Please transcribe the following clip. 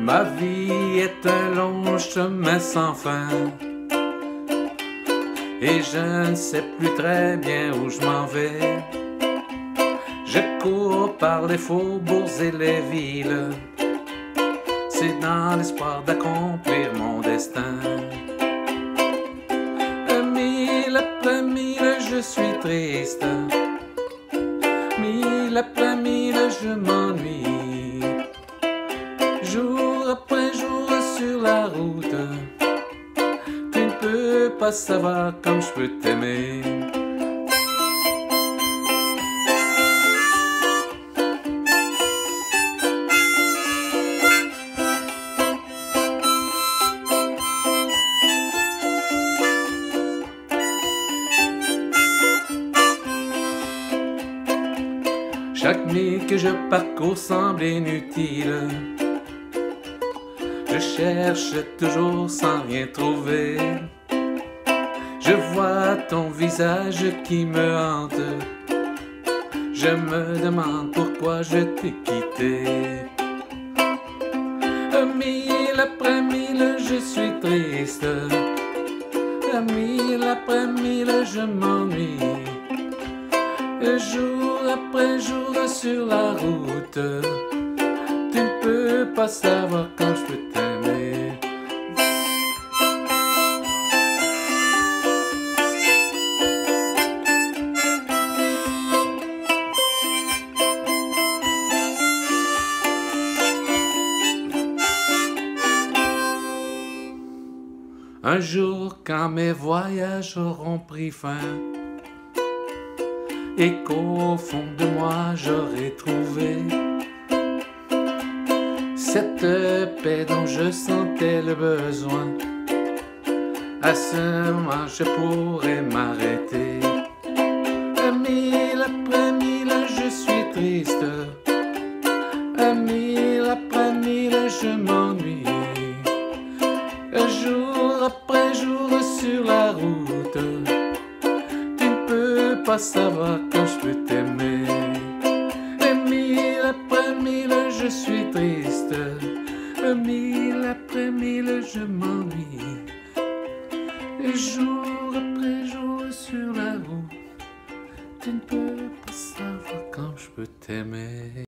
Ma vie est un long chemin sans fin, et je ne sais plus très bien où je m'en vais. Je cours par les faubourgs et les villes, c'est dans l'espoir d'accomplir mon destin. Mille après mille, je suis triste, mille après mille, je m'ennuie. Jour après jour sur la route, tu ne peux pas savoir comme je peux t'aimer. Chaque mille que je parcours semble inutile. Je cherche toujours sans rien trouver. Je vois ton visage qui me hante. Je me demande pourquoi je t'ai quitté. Mille après mille, je suis triste. Mille après mille, je m'ennuie. Jour après jour sur la route, tu ne peux pas savoir quand je peux t'aimer. Un jour, quand mes voyages auront pris fin, et qu'au fond de moi j'aurais trouvé cette paix dont je sentais le besoin, à ce moment je pourrais m'arrêter. Mille après mille, je suis triste. Mille après mille, je m'ennuie. Jour après jour sur la route, pas savoir quand je peux t'aimer. Mille après mille, je suis triste. Mille après mille, je m'ennuie. Jour après jour sur la route, tu ne peux pas savoir quand je peux t'aimer.